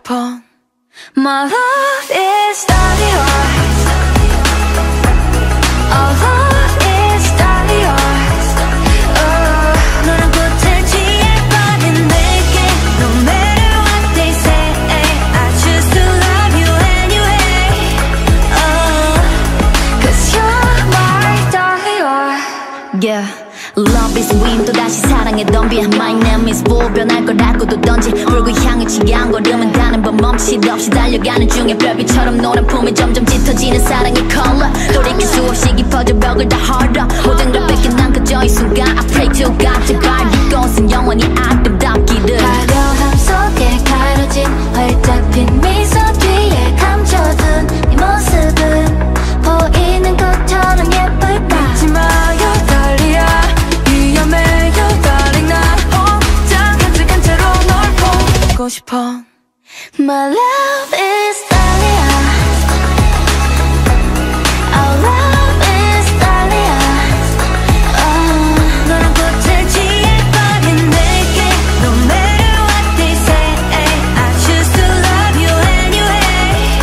싶어. My love is darling yours. Our love is darling yours. 너랑 꽃을 취해버린 내게 No matter what they say I choose to love you anyway. Cause you're my darling yours. Yeah, love is win. 또다시 사랑에 덤비 My name is Bull. 변할 거라고도 던지 불고 향해 취한 걸음은 가는 법 멈칫 없이 달려가는 중에 별빛처럼 노란 품에 점점 짙어지는 사랑의 컬러 돌이킬 수 없이 깊어져 벽을 다 헐어 모든 걸 뺏긴 난 그저 이 순간 I pray to God 제발 이곳은 영원히 아름답기를 화려함 속에 가려진 활짝 핀 미소 뒤에 감춰둔 네 모습은 보이는 것처럼 예쁠까 잊지 마요 달리야 위험해요 darling 나 혼자 간직한 채로 널 보고 싶어. My love is Dahlia. Our love is Dahlia. 너랑 꽃을 취해버린 내게 No matter what they say I choose to love you anyway.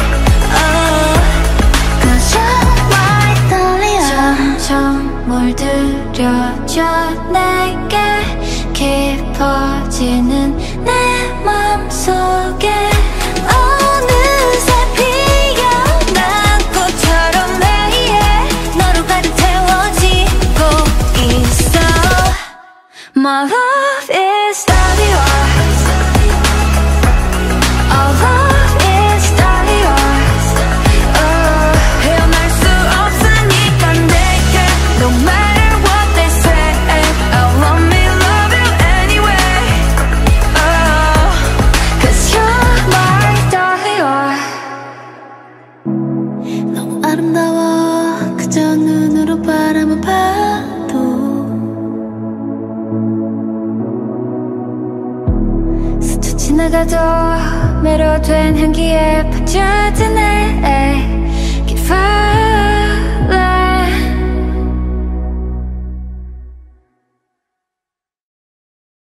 Cause you're my Dahlia. 점점 물들여져 내게 깊어지는 내 맘속에 어느새 피어난 꽃처럼 매일 너로 가득 채워지고 있어. My love is darling yours. Our love is darling yours. 헤어날 수 없으니까 내게 No matter what they say I want me love you anyway. Cause you're my darling yours. 너무 아름다워 그저 눈으로 바라만 봐도 스쳐 지나가도 매료된 향기에 빠져